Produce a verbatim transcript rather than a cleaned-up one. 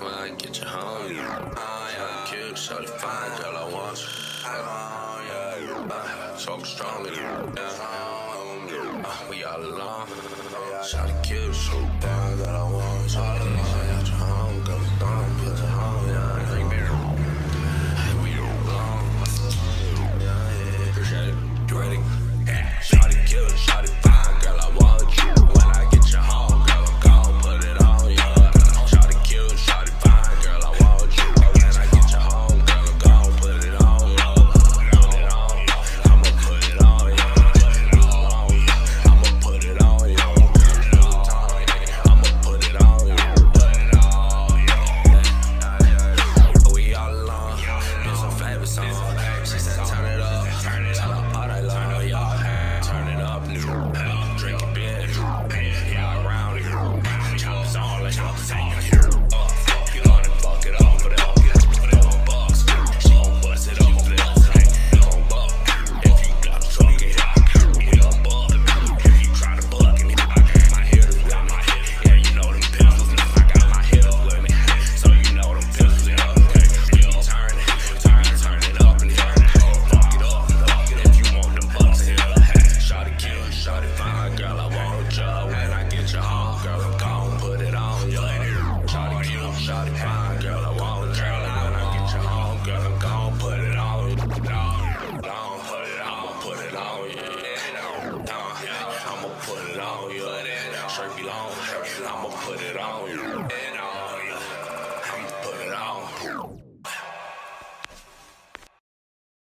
when I get you home. Shawty cute, shawty fine, girl, I want you. Uh, so I'm strong, yeah. Uh, we all alone. Shawty cute, so down, girl, I want you. I got you home, girl, it's done, put you home, yeah. Drink beer. Hey, we alone. Yeah, appreciate it. You ready? Yeah. Shawty cute, shawty fine, girl, I want you. When I get you home, girl, I'm gon' put it on you. Shawty cute, shawty fine, girl, I want you. When I get you home, girl, I'm gon' put it on you. Put it on you. I'ma put it on you. I'ma put it on you. I'ma put it on you. Put it on you. We all alone. It's some favorite song. She said turn it up. Turn it up. All night long, y'all. Turn it up. Drinking beer. Y'all around here. Choppers on like choppers on. Fuck it on and fuck it up. Put it on. Put it on bucks. She gon' bust it up. Put it on. Gon' buck. If you got a truck, it hot. We gon' buck. If you try to buck it, I got my hitters with me. Yeah, you know them pistols. I got my hitters with me. So you know them pistols. Yeah, turn it, turn it, turn it up and turn it. Fuck it up, fuck it if you want them bucks here. Shawty cute, shawty fine, girl, I want you. When I get you home, girl, I'm gon' put it on you. Shawty cute, shawty fine, girl, I want you. When I get you home, girl, I'm gon' put it on you. Gon' put it, I'ma put it on you. I'ma put it on you. Straight be long, I'ma put it on you.